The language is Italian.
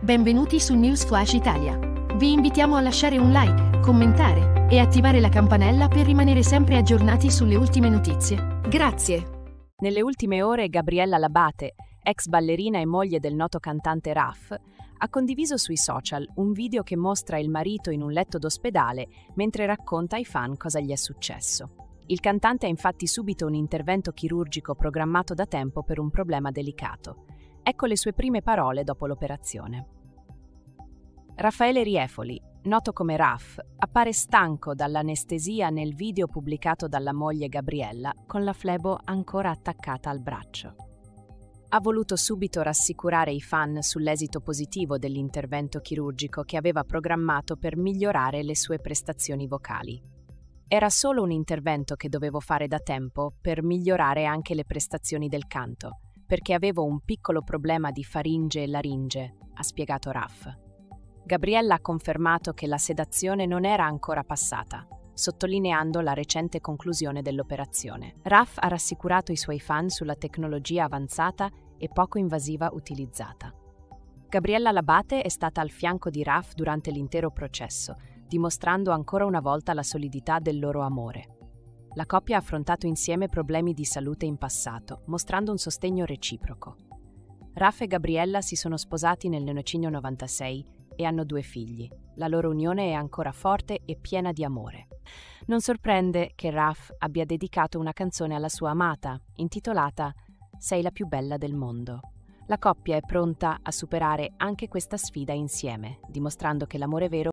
Benvenuti su News Flash Italia. Vi invitiamo a lasciare un like, commentare e attivare la campanella per rimanere sempre aggiornati sulle ultime notizie. Grazie. Nelle ultime ore Gabriella Labate, ex ballerina e moglie del noto cantante Raf, ha condiviso sui social un video che mostra il marito in un letto d'ospedale mentre racconta ai fan cosa gli è successo. Il cantante ha infatti subito un intervento chirurgico programmato da tempo per un problema delicato. Ecco le sue prime parole dopo l'operazione. Raffaele Riefoli, noto come Raf, appare stanco dall'anestesia nel video pubblicato dalla moglie Gabriella con la flebo ancora attaccata al braccio. Ha voluto subito rassicurare i fan sull'esito positivo dell'intervento chirurgico che aveva programmato per migliorare le sue prestazioni vocali. Era solo un intervento che dovevo fare da tempo per migliorare anche le prestazioni del canto, perché avevo un piccolo problema di faringe e laringe, ha spiegato Raf. Gabriella ha confermato che la sedazione non era ancora passata, sottolineando la recente conclusione dell'operazione. Raf ha rassicurato i suoi fan sulla tecnologia avanzata e poco invasiva utilizzata. Gabriella Labate è stata al fianco di Raf durante l'intero processo, dimostrando ancora una volta la solidità del loro amore. La coppia ha affrontato insieme problemi di salute in passato, mostrando un sostegno reciproco. Raf e Gabriella si sono sposati nel 1996 e hanno 2 figli. La loro unione è ancora forte e piena di amore. Non sorprende che Raf abbia dedicato una canzone alla sua amata, intitolata "Sei la più bella del mondo". La coppia è pronta a superare anche questa sfida insieme, dimostrando che l'amore vero